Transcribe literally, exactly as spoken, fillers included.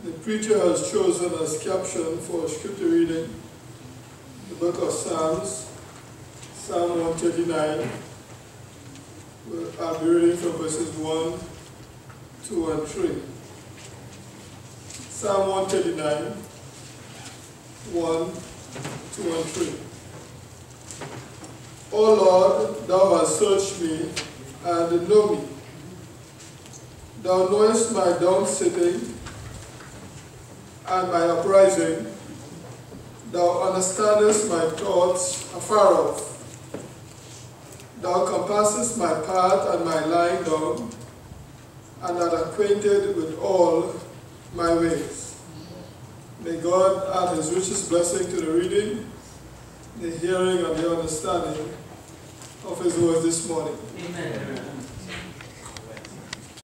The preacher has chosen as caption for scripture reading the book of Psalms, Psalm one thirty-nine. I'll be reading from verses one, two, and three. Psalm one thirty-nine, one, two, and three. O Lord, thou hast searched me and know me. Thou knowest my down sitting and my uprising. Thou understandest my thoughts afar off. Thou compassest my path and my lying down, and art acquainted with all my ways. May God add his richest blessing to the reading, the hearing, and the understanding of his words this morning. Amen.